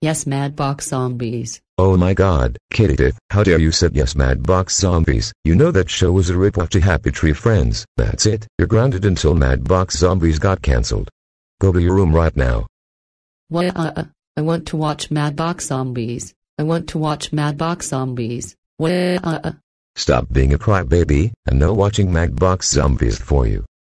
Yes, Mad Box Zombies. Oh my god, Kittytooth, how dare you said yes Mad Box Zombies. You know that show was a rip-off to Happy Tree Friends. That's it, you're grounded until Mad Box Zombies got cancelled. Go to your room right now. What? I want to watch Mad Box Zombies. I want to watch Mad Box Zombies. What? Stop being a crybaby, and no watching Mad Box Zombies for you.